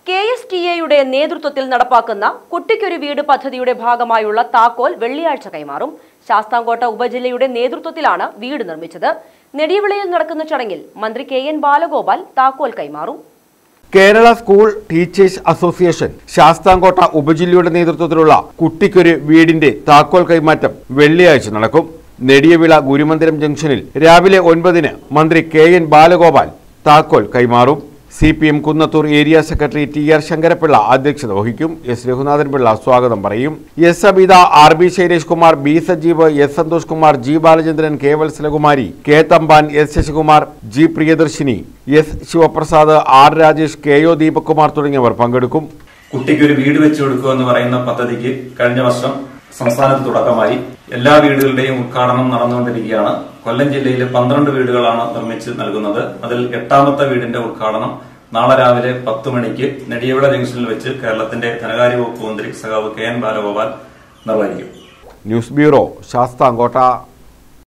KSTA നേതൃത്വത്തിൽ നടപ്പാക്കുന്ന കുട്ടിക്കൊരു വീട് പദ്ധതിയുടെ ഭാഗമായുള്ള താക്കോൽ വെള്ളിയാഴ്ച കൈമാറും. ശാസ്താംകോട്ട ഉപജില്ലയുടെ നേതൃത്വത്തിലാണ് വീട് നിർമ്മിച്ചത്. നെടിയവിളയിൽ നടക്കുന്ന ചടങ്ങിൽ മന്ത്രി KN ബാലഗോപാൽ താക്കോൽ കൈമാറും. Kerala school teachers association Sasthamcotta ഉപജില്ലയുടെ നേതൃത്വത്തിലുള്ള കുട്ടിക്കൊരു വീടിന്റെ താക്കോൽ കൈമാറ്റം വെള്ളിയാഴ്ച നടക്കും. നെടിയവിള ഗുരുമന്ദിരം ജംഗ്ഷനിൽ രാവിലെ 9-ന് മന്ത്രി KN ബാലഗോപാൽ താക്കോൽ കൈമാറും. CPM Kunnathur area secretary TR Sankarapillai അധ്യക്ഷത വഹിക്കും. S രഘുനാഥൻ പിള്ള സ്വാഗതം പറയും. S Abitha, RB Shailesh Kumar, B Sajeev, S Santhosh Kumar, G Balachandran, K Vatsalakumari, K Thampan, S Sasikumar, G Priyadarshini, S Sivaprasad, R Rajesh, KO Deepak Kumar തുടങ്ങിയവർ പങ്കെടുക്കും. കുട്ടിക്ക് ഒരു വീട് വെച്ചു കൊടുക്കുക എന്ന് പറയുന്ന പദ്ധതിക്ക് കഴിഞ്ഞ വർഷം സംസ്ഥാനത്ത് തുടക്കമായി. എല്ലാ വീടുകളുടെയും ഉദ്ഘാടനം നടന്നുകൊണ്ടിരിക്കുകയാണ്. കൊല്ലം ജില്ലയിൽ 12 വീടുകളാണ് നിർമ്മിച്ച് നൽകുന്നത്. അതിൽ 8ാമത്തെ വീടിന്റെ ഉദ്ഘാടനം നാളെ രാവിലെ 10 മണിക്ക് നെടിയവിള ജംഗ്ഷനിൽ വെച്ച് കേരളത്തിന്റെ ധനകാര്യ വകുപ്പ് മന്ത്രി സഖാവ് KN ബാലഗോപാൽ നിർവഹിക്കും. News bureau, Sasthamkotta.